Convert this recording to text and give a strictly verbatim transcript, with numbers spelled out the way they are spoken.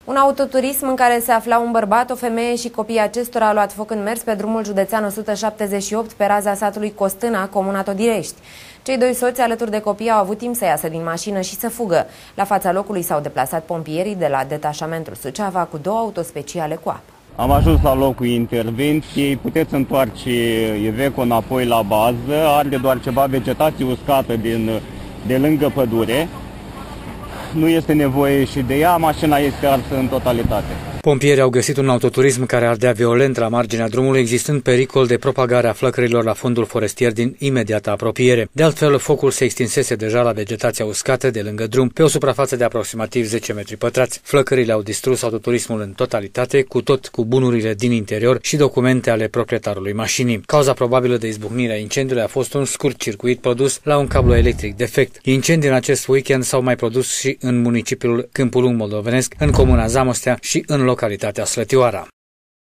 Un autoturism în care se afla un bărbat, o femeie și copiii acestora a luat foc în mers pe drumul județean o sută șaptezeci și opt pe raza satului Costâna, comuna Todirești. Cei doi soți alături de copii au avut timp să iasă din mașină și să fugă. La fața locului s-au deplasat pompierii de la detașamentul Suceava cu două autospeciale cu apă. Am ajuns la locul intervenției, puteți întoarce Iveco înapoi la bază, arde doar ceva vegetație uscată din, de lângă pădure. Nu este nevoie și de ea, mașina este arsă în totalitate. Pompierii au găsit un autoturism care ardea violent la marginea drumului, existând pericol de propagare a flăcărilor la fondul forestier din imediată apropiere. De altfel, focul se extinsese deja la vegetația uscată de lângă drum, pe o suprafață de aproximativ zece metri pătrați. Flăcările au distrus autoturismul în totalitate, cu tot cu bunurile din interior și documente ale proprietarului mașinii. Cauza probabilă de izbucnire a incendiului a fost un scurt circuit produs la un cablu electric defect. Incendii în acest weekend s-au mai produs și în municipiul Câmpul Lung moldovenesc, în comuna Zamostea și în localitatea Slătioara.